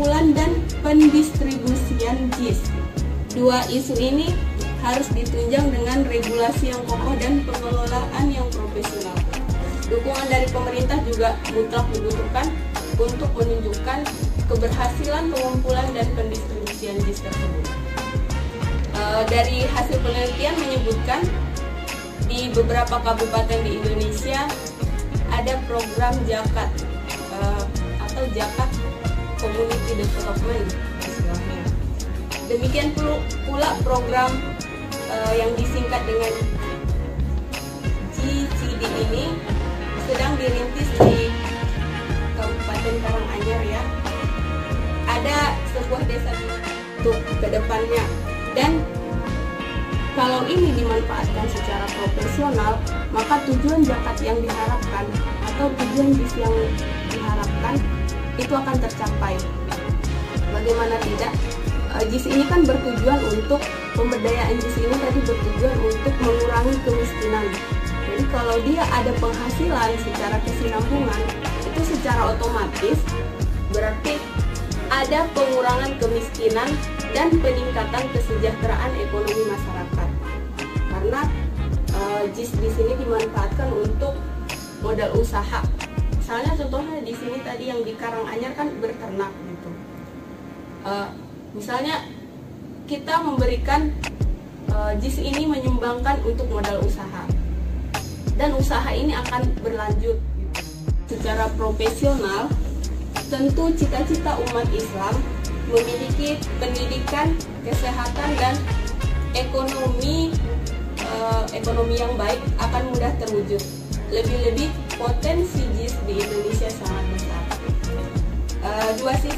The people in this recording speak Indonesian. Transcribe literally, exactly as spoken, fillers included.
pengumpulan dan pendistribusian J I S. Dua isu ini harus ditunjang dengan regulasi yang kokoh dan pengelolaan yang profesional. Dukungan dari pemerintah juga mutlak dibutuhkan untuk menunjukkan keberhasilan pengumpulan dan pendistribusian J I S tersebut. E, dari hasil penelitian menyebutkan di beberapa kabupaten di Indonesia ada program Jakat e, atau Jakat Community Development istilahnya. Demikian pula program e, yang disingkat dengan G C D ini sedang dirintis di Kabupaten Karanganyar ya. Ada sebuah desa untuk kedepannya, dan kalau ini dimanfaatkan secara profesional, maka tujuan zakat yang diharapkan atau tujuan J I S yang diharapkan itu akan tercapai. Bagaimana tidak? J I S ini kan bertujuan untuk pemberdayaan. J I S ini tadi bertujuan untuk mengurangi kemiskinan. Jadi kalau dia ada penghasilan secara kesinambungan, itu secara otomatis berarti ada pengurangan kemiskinan dan peningkatan kesejahteraan ekonomi masyarakat. Karena uh, J I S di sini dimanfaatkan untuk modal usaha. Misalnya contohnya di sini tadi yang di Karanganyar kan berternak gitu. Uh, misalnya kita memberikan uh, J I S ini menyumbangkan untuk modal usaha, dan usaha ini akan berlanjut gitu. Secara profesional, tentu cita-cita umat Islam memiliki pendidikan, kesehatan, dan ekonomi eh, ekonomi yang baik akan mudah terwujud. Lebih-lebih potensi J I S di Indonesia sangat besar. Eh, dua sisi